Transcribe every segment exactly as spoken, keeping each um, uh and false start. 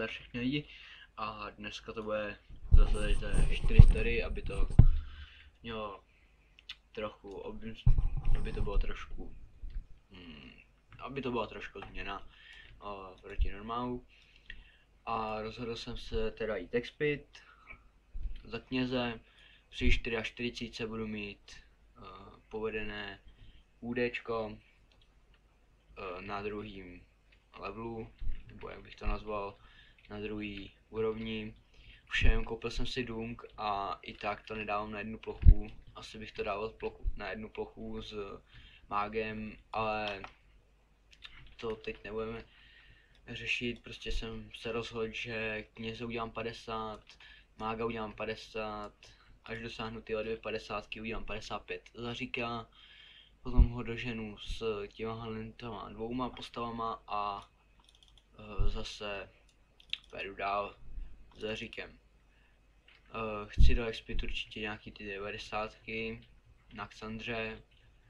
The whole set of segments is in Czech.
nazdar všechny lidi. A dneska to bude zase ze čtyři story, aby to mělo trochu, objem, aby to bylo trošku, hmm, aby to byla trošku změna uh, proti normálu. A rozhodl jsem se teda jít expit za kněze. Při čtyřiceti čtyři budu mít uh, povedené údčko uh, na druhým levelu, nebo jak bych to nazval, na druhý úrovni. Všem koupil jsem si Dung a i tak to nedávám na jednu plochu. Asi bych to dával plochu, na jednu plochu s mágem, ale to teď nebudeme řešit. Prostě jsem se rozhodl, že kněze udělám padesát, mága udělám padesát, až dosáhnu tyhle dvě padesátky udělám padesát pět zaříka, potom ho doženu s těma dvouma postavama a uh, zase půjdu dál s zaříkem. Uh, chci do expit určitě nějaký ty devadesátky na Xandře,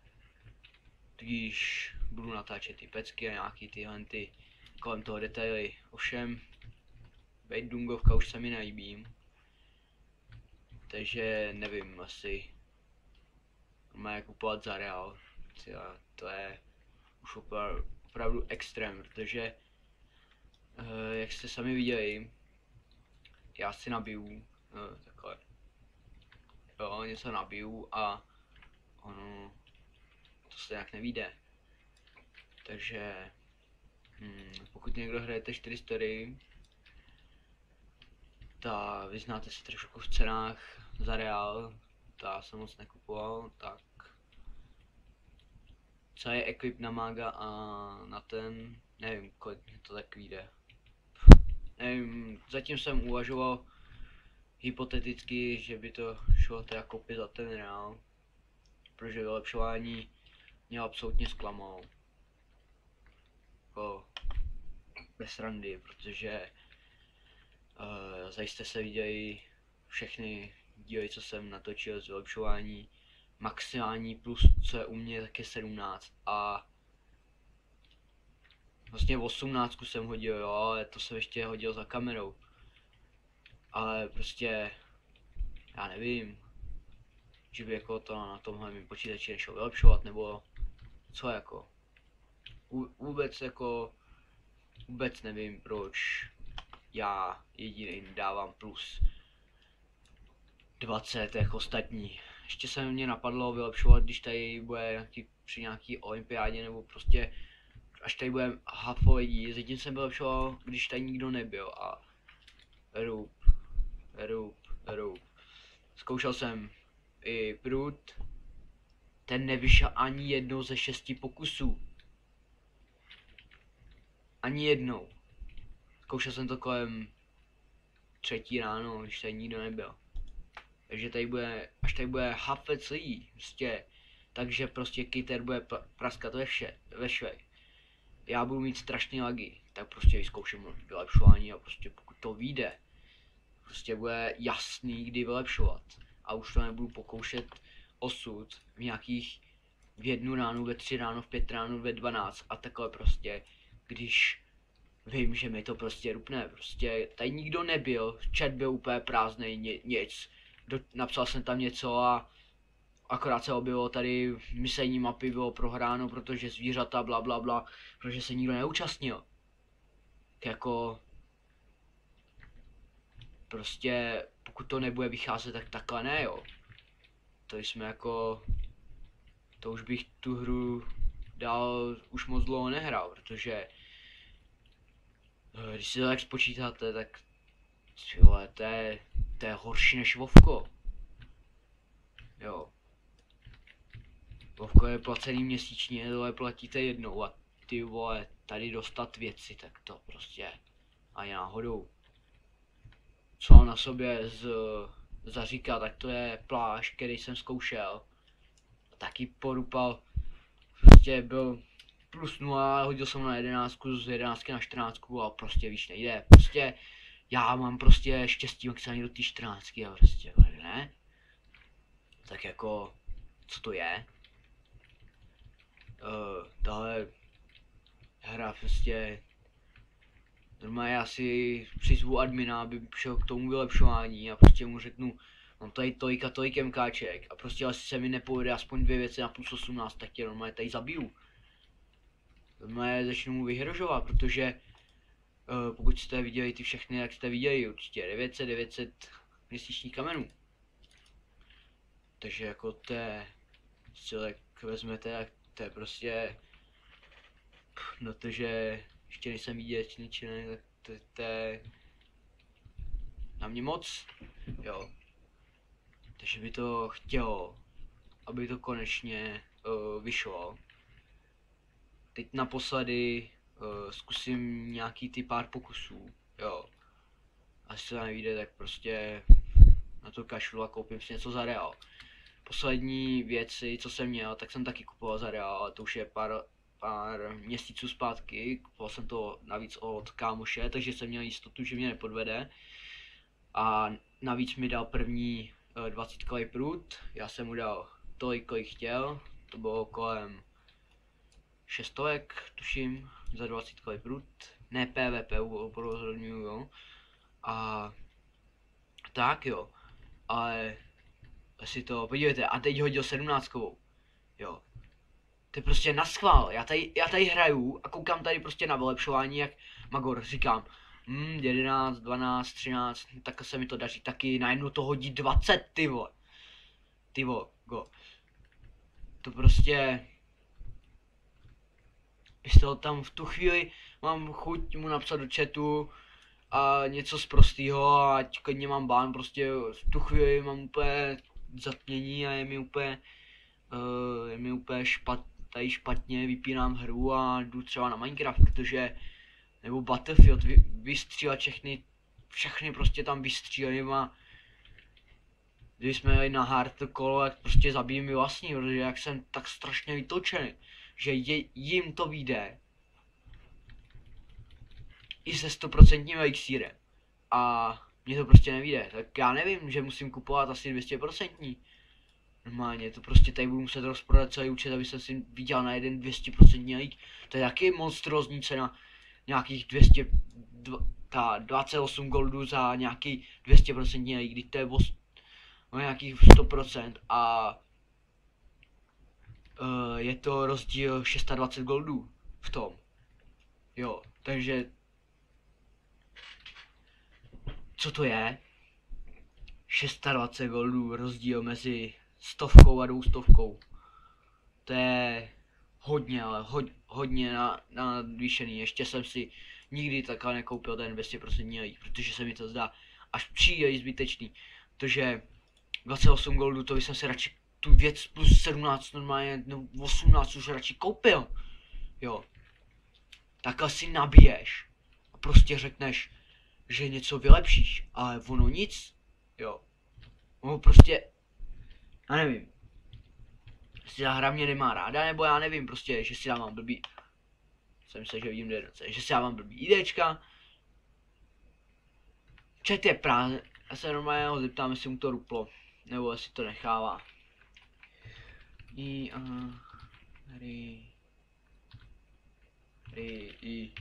když budu natáčet ty pecky a nějaký tyhle ty kolem toho detaily. Ovšem, bejt Dungovka už se mi nelíbí, takže nevím, asi má kupovat za reál. To je už opravdu, opravdu extrém, protože uh, jak jste sami viděli, já si nabiju uh, takhle, jo, něco nabiju a ono to se nějak nevíde. Takže hmm, pokud někdo hrajete čtyři story, ta vyznáte se trošku v cenách za reál, ta jsem moc nekupoval, tak co je equip na mága a na ten, nevím, kolik mě to tak vyjde. Nevím, zatím jsem uvažoval hypoteticky, že by to šlo teda koupit za ten reál, protože vylepšování mě absolutně zklamalo. Jako bez randy, protože uh, zajisté se viděli všechny díly, co jsem natočil z vylepšování. Maximální plus, co je u mě, tak je sedmnáct a vlastně osmnáct jsem hodil, jo, ale to jsem ještě hodil za kamerou. Ale prostě, já nevím, že by jako to na tomhle mým počítači nešlo vylepšovat, nebo co jako. U, vůbec jako, vůbec nevím, proč já jediný dávám plus dvacet jako ostatní. Ještě se mě napadlo vylepšovat, když tady bude nějaký, při nějaký olympiádě, nebo prostě až tady bude hafo lidí. Zatím jsem vylepšoval, když tady nikdo nebyl a rup, rup, rup. Zkoušel jsem i prut, ten nevyšel ani jednou ze šesti pokusů. Ani jednou. Zkoušel jsem to kolem třetí ráno, když tady nikdo nebyl. Takže tady bude, až tady bude hafec lidí, prostě, takže prostě kyter bude praskat ve vše, ve švech. Já budu mít strašný lagy, tak prostě vyzkouším vylepšování a prostě pokud to vyjde, prostě bude jasný, kdy vylepšovat. A už to nebudu pokoušet osud v nějakých v jednu ránu, ve tři ráno, v pět ráno, ve dvanáct a takhle prostě, když vím, že mi to prostě rupne, prostě tady nikdo nebyl, chat byl úplně prázdnej, nic. Do, napsal jsem tam něco a akorát se objevilo tady misejní mapy bylo prohráno, protože zvířata bla bla bla, protože se nikdo neúčastnil. Jako prostě pokud to nebude vycházet, tak takhle ne, jo. To jsme jako, to už bych tu hru dál už moc dlouho nehrál, protože když si to tak spočítáte, tak vole, to je, to je horší než Vovko. Jo. Vovko je placený měsíčně, tohle platíte jednou a ty vole, tady dostat věci, tak to prostě ani náhodou. Co mám na sobě z zaříka, tak to je plášť, který jsem zkoušel. Taky porupal, prostě byl plus nula, hodil jsem na jedenáctku, z jedenáctky na čtrnáctku a prostě víš, nejde. Prostě já mám prostě štěstí maximálně do té čtrnáctky a prostě ne. Tak jako, co to je? Uh, tahle hra prostě Normálně já si přizvu admina, aby šel k tomu vylepšování a prostě mu řeknu, mám tady tolik a tolik MKček a prostě asi se mi nepovede aspoň dvě věci na plus osmnáct, tak tě normálně tady zabiju. Normálně začnu mu vyhrožovat, protože uh, pokud jste viděli ty všechny, jak jste viděli určitě devět set, devět set měsíčních kamenů. Takže jako to je, si tak vezmete, tak to je prostě, no to, že ještě nejsem výdělečný člen, tak to, to je na mě moc, jo. Takže by to chtělo, aby to konečně uh, vyšlo. Teď naposledy uh, zkusím nějaký ty pár pokusů, jo. Až se to nevíde, tak prostě na to kašlu a koupím si něco za reál. Poslední věci, co jsem měl, tak jsem taky kupoval za reál, ale to už je pár, pár měsíců zpátky. Kupoval jsem to navíc od kámoše, takže jsem měl jistotu, že mě nepodvede. A navíc mi dal první uh, dvacítkový prut, já jsem mu dal tolik, kolik chtěl, to bylo kolem šestovek, tuším, za dvacítkový prut, ne P V P, upozorňuju, jo. A tak jo, ale si to, podívejte, a teď hodil sedmnáctkovou, jo. To je prostě naschvál, já tady, já tady hraju a koukám tady prostě na vylepšování, jak Magor, říkám, hmm, jedenáct, dvanáct, třináct, tak se mi to daří taky, najednou to hodí dvacet, ty vole. Ty vole, go. To prostě, jestli ho tam v tu chvíli mám chuť mu napsat do chatu a něco z prostýho, ať klidně mám bán, prostě v tu chvíli mám úplně zatmění a je mi úplně, uh, je mi úplně špat, tady špatně, vypínám hru a jdu třeba na Minecraft, protože, nebo Battlefield, vy, vystřílet všechny, všechny prostě tam vystřílím a když jsme jeli na hard kolo, tak prostě zabijí mi vlastní, protože jak jsem tak strašně vytočený, že je, jim to vyjde i se stoprocentním elixírem a mně to prostě nevyjde, tak já nevím, že musím kupovat asi dvě stě procent. Normálně to prostě tady budu muset rozprodat celý účet, aby jsem si viděl na jeden dvě stě procent lík. To je taky monstrózní cena, nějakých dvě stě, ta dvacet osm goldů za nějaký dvě stě procent lík, když to je o nějakých sto procent a uh, je to rozdíl dvacet šest goldů v tom. Jo, takže co to je? dvacet šest goldů rozdíl mezi stovkou a dvoustovkou. To je hodně, ale ho, hodně na, na nadvýšený. Ještě jsem si nikdy takhle nekoupil ten dvě stě procent lík, protože se mi to zdá až příliš zbytečný. Protože dvacet osm goldů, to bych jsem si radši tu věc plus sedmnáct normálně, no osmnáct už radši koupil. Jo. Takhle si nabiješ a prostě řekneš, že něco vylepšíš, ale ono nic. Jo. Ono prostě, já nevím. Jestli ta hra mě nemá ráda, nebo já nevím prostě, že si dávám blbý. Jsem se, že vidím do jednoce, že si dávám blbý idečka. Chat je prázdný, já se normálně ho zeptám, jestli mu to ruplo, nebo jestli to nechává. I, a, hry, hry, i.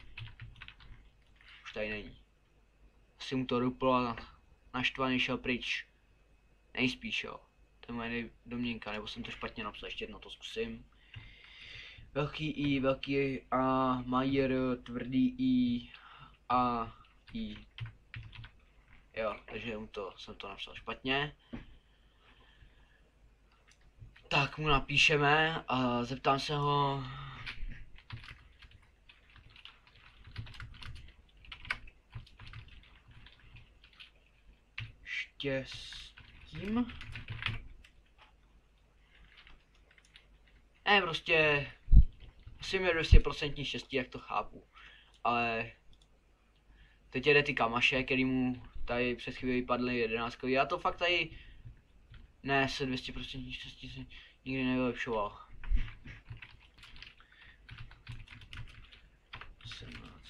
Už tady není. Asi mu to ruplo a naštvaný šel pryč. Nejspíš jo. To je moje domněnka, nebo jsem to špatně napsal, ještě jedno to zkusím. Velký I, velký A, Majer, tvrdý I, A, I. Jo, takže mu to, jsem to napsal špatně. Tak mu napíšeme a zeptám se ho. Štěstím. Ne, prostě musím mít dvě stě procent štěstí, jak to chápu. Ale teď jede ty kamaše, který mu tady před chvíli padly jedenáctkový. Já to fakt tady ne, se dvě stě procent štěstí se nikdy nevylepšoval. sedmnáct.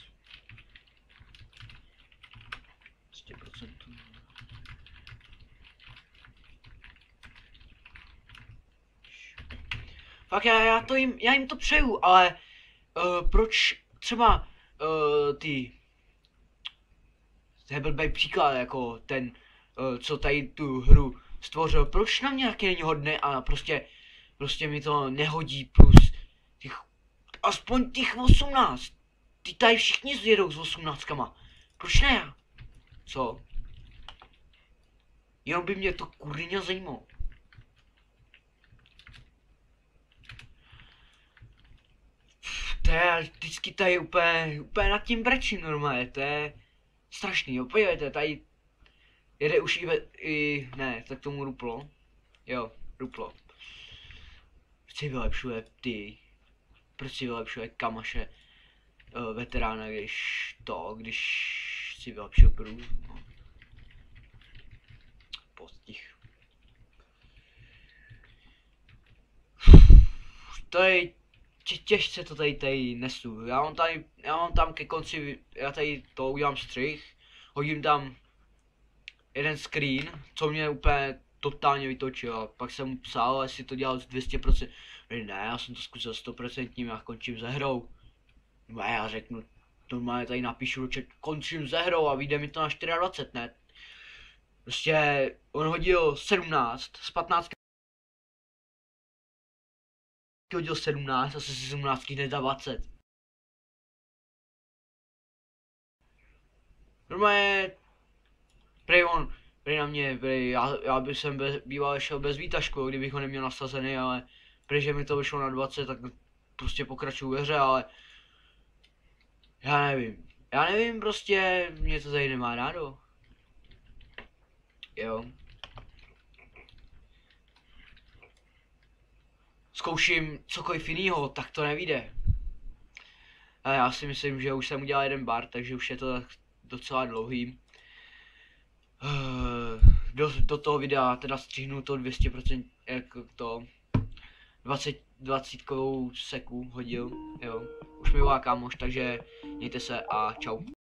dvě stě procent. Fakt já, já to jim, já jim to přeju, ale uh, proč třeba uh, ty To je blbý příklad, jako ten, uh, co tady tu hru stvořil. Proč na mě taky není hodný a prostě, prostě mi to nehodí plus těch, aspoň těch osmnáct. Ty tady všichni zjedou s osmnáctkama. Proč ne já? Co? Jenom by mě to kurňa zajímalo. To je vždycky tady úplně, úplně nad tím brečím normálně, to je strašný, jo, podívejte, tady jede už i, ve, i ne, tak tomu ruplo, jo, ruplo. Proč si vylepšuje ty, proč si vylepšuje Kamaše, uh, veterána, když to, když si vylepšil prů, no. Postih. To je tě, těžce to tady tady nesu. Já mám tady, já mám tam ke konci, já tady to udělám střih, hodím tam jeden screen, co mě úplně totálně vytočil. Pak jsem psal, jestli to dělal z dvě stě procent. Ne, já jsem to zkusil sto procent, já končím se hrou. No a já řeknu, normálně tady napíšu do chat, končím se hrou a vyjde mi to na dvacet čtyři, ne? Prostě on hodil sedmnáct z patnácti. Hodil sedmnáct a se sedmnáct hned za dvacet. Normálně, prej on, prej na mě, prej, já, já bych jsem bez, býval šel bez výtažku, kdybych ho neměl nasazený, ale prej, že mi to vyšlo na dvacet, tak prostě pokračuju ve hře, ale já nevím, já nevím, prostě mě to tady nemá rádo. Jo. Zkouším cokoliv jinýho, tak to nevíde. A já si myslím, že už jsem udělal jeden bar, takže už je to docela dlouhý. Do, do toho videa teda střihnu to dvě stě procent, jako to dvacet, dvacet seku hodil, jo. Už mi volá kámoš, takže mějte se a čau.